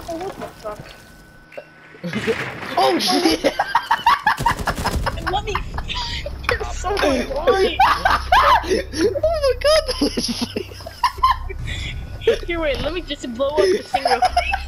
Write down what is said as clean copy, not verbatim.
Oh, what the fuck? Oh shit! Let me. You're so annoying. Oh my god, that was funny. Here, wait. Let me just blow up the thing real quick.